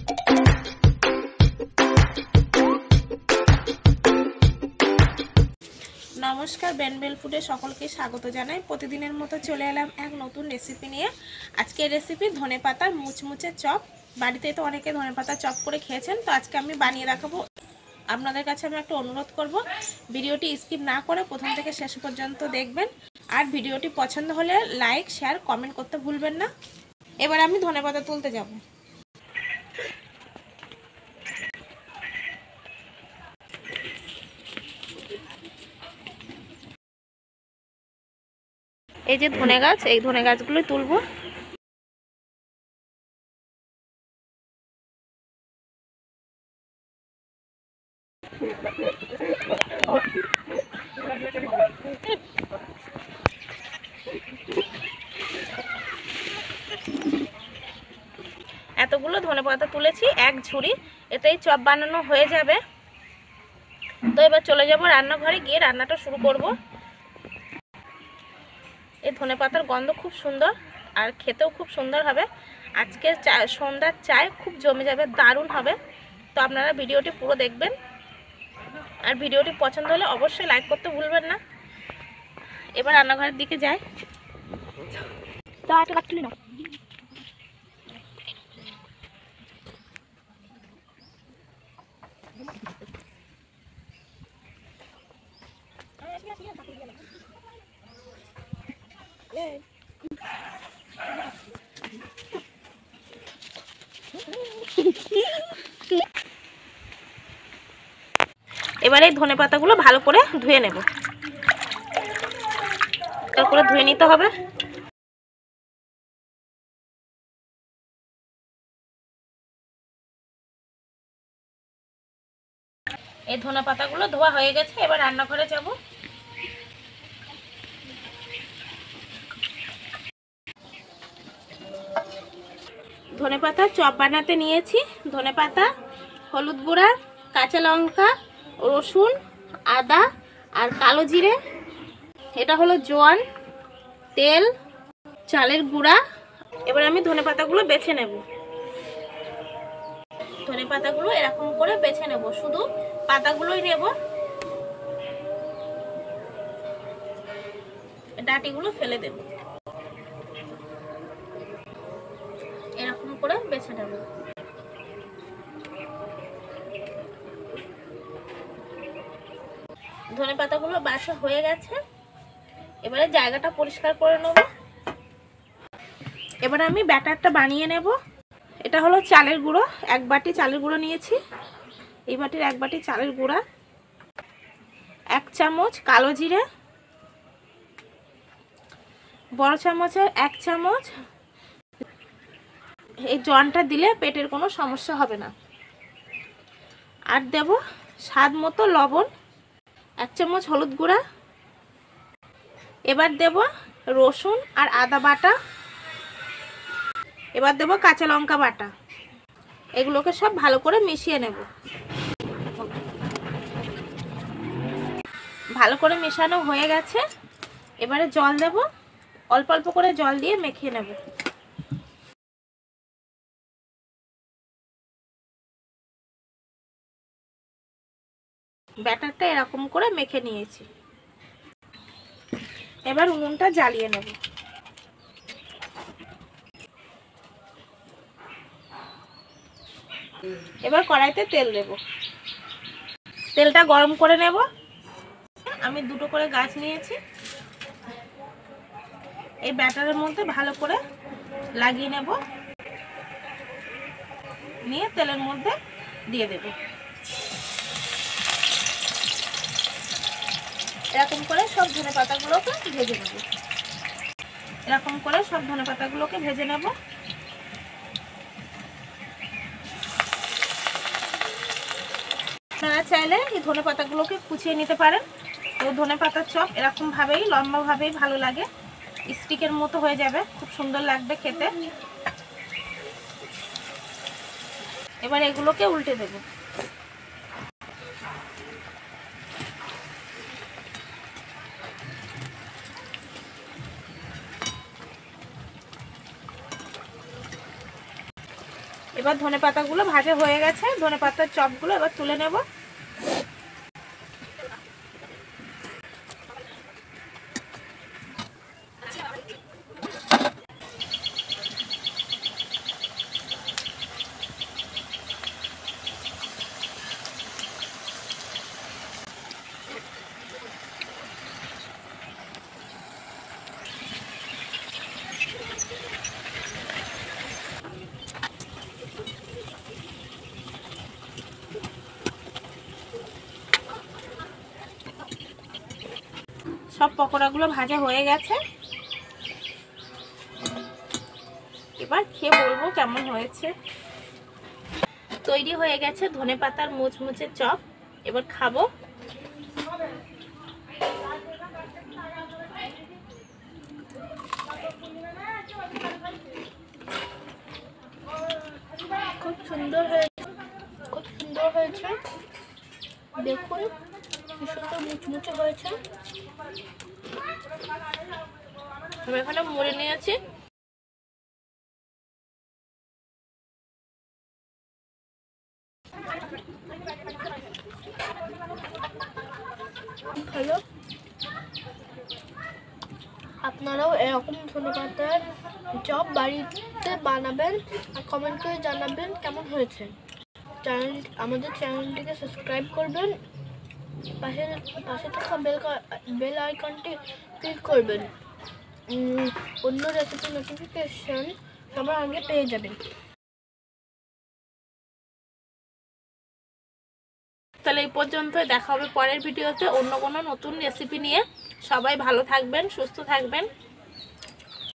नमस्कार बेनबेल फूडे सकलके स्वागत जानाई। प्रतिदिनेर मतो चले एलाम एक नतून रेसिपि निये। आजके रेसिपि धने पातार मुचमुचे चप। बाड़ीते तो अनेके धने पाता चप करे खेयेछेन, तो आजके आमि बानिये देखाबो। आपनादेर काछे आमि एकटु अनुरोध करब, भिडियोटी स्किप ना करे प्रथम थेके शेष पर्यन्त देखबेन और भिडियोटी पछंद हले लाइक शेयर कमेंट करते भुलबेन ना। एबार आमि धने पाता तुलते जाबो। এই যে ধনে গাছ, এই ধনে গাছগুলো তুলবো। এতগুলো ধনে পাতা তুলেছি এক ঝুড়ি, এতেই চপ বানানো হয়ে যাবে। তো এবার চলে যাব রান্নাঘরে, গিয়ে রান্নাটা শুরু করব। এই ধনে পাতার গন্ধ খুব সুন্দর আর খেতেও খুব সুন্দর হবে। আজকে সন্ধ্যার চায় খুব জমে যাবে, দারুণ হবে। তো আপনারা ভিডিওটি পুরো দেখবেন আর ভিডিওটি পছন্দ হলে অবশ্যই লাইক করতে ভুলবেন না। এবার রান্নাঘরের দিকে যাই। তো আটা কাটলি না। এবারে এই ধনে পাতাগুলো ভালো করে ধুয়ে নেব। তারপরে ধুয়ে নিতে হবে। এই ধনে পাতাগুলো ধোয়া হয়ে গেছে, এবার রান্নাঘরে যাব। ধনে পাতা চপ বানাতে নিয়েছি। ধনে পাতা, হলুদ গুঁড়া, কাঁচা লঙ্কা, রসুন, আদা আর কালো জিরে, এটা হলো জোয়ান, তেল, চালের গুঁড়া। এবার আমি ধনে পাতাগুলো বেছে নেব। ধনে পাতাগুলো এরকম করে বেছে নেব, শুধু পাতাগুলোই নেব, ডাঁটিগুলো ফেলে দেব। এরকম করে বেছে নেব। ধনে পাতাগুলো বাছা হয়ে গেছে, এবারে জায়গাটা পরিষ্কার করে নেব। এবার আমি ব্যাটারটা বানিয়ে নেব। এটা হলো চালের গুঁড়ো, এক বাটি চালের গুঁড়ো নিয়েছি। এই বাটির এক বাটি চালের গুঁড়া, 1 চামচ কালো জিরে, বড় চামচের 1 চামচ। এই জনটা দিলে পেটের কোনো সমস্যা হবে না। আর দেব স্বাদ মতো লবণ, 1 চামচ হলুদ গুঁড়া। এবার দেব রসুন আর আদা বাটা। এবার দেব কাঁচা লঙ্কা বাটা। এগুলোকে সব ভালো করে মিশিয়ে নেব। ভালো করে মেশানো হয়ে গেছে, এবারে জল দেব। অল্প অল্প করে জল দিয়ে মেখে নেব। ব্যাটারটা এরকম করে মেখে নিয়েছি। এবার উনুনটা জ্বালিয়ে নেব। এবার কড়াইতে তেল দেব। তেলটা গরম করে নেব। আমি দুটো করে গাছ নিয়েছি, এই ব্যাটারের মধ্যে ভালো করে লাগিয়ে নেব, নিয়ে তেলের মধ্যে দিয়ে দেব। এরকম করে সব ধনে পাতাগুলোকে ভেজে নেব। এরকম করে সব ধনে পাতাগুলোকে ভেজে নেব। আপনারা চাইলে এই ধনে পাতাগুলোকে কুচিয়ে নিতে পারেন। তো ধনে পাতার চপ এরকম ভাবেই লম্বা ভাবেই ভালো লাগে, স্টিকের মতো হয়ে যাবে, খুব সুন্দর লাগবে খেতে। এবার এগুলোকে উল্টে দেব। এবার এবার ধনেপাতাগুলো ভাজা হয়ে গেছে, ধনেপাতার চপগুলো এবার তুলে নেব। সব পকোড়াগুলো ভাজা হয়ে গেছে, এবার খেয়ে বলবো কেমন হয়েছে। তৈরি হয়ে গেছে ধনেপাতার মুচমুচে চপ, এবার খাবো। খুব সুন্দর হয়েছে, খুব সুন্দর হয়েছে, দেখুন কি সুন্দর মুচমুচে হয়েছে। আমি এখানে মুড়ে নিয়েছি, ভালো। আপনারাও এরকম ধনেপাতার চপ বাড়িতে বানাবেন আর কমেন্ট করে জানাবেন কেমন হয়েছে। আমাদের চ্যানেলটিকে সাবস্ক্রাইব করবেন, পাশে থাকা বেল আইকনটি ক্লিক করবেন, অন্য রেসিপি নোটিফিকেশন সবার আগে পেয়ে যাবেন। তাহলে এই পর্যন্ত, দেখা হবে পরের ভিডিওতে অন্য কোনো নতুন রেসিপি নিয়ে। সবাই ভালো থাকবেন, সুস্থ থাকবেন।